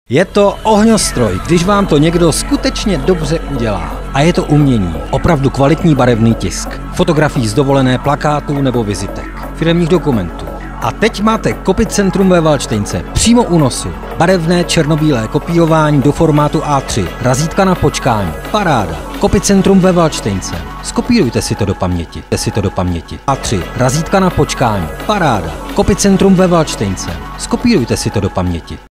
Je to ohňostroj, když vám to někdo skutečně dobře udělá. A je to umění, opravdu kvalitní barevný tisk. Fotografií z dovolené, plakátů nebo vizitek, firemních dokumentů. A teď máte Kopicentrum ve Valštejnce, přímo u nosu. Barevné černobílé kopírování do formátu A3, razítka na počkání, paráda. Kopicentrum ve Valštejnce. Skopírujte si to do paměti. A3, razítka na počkání, paráda. Kopicentrum ve Valštejnce. Skopírujte si to do paměti.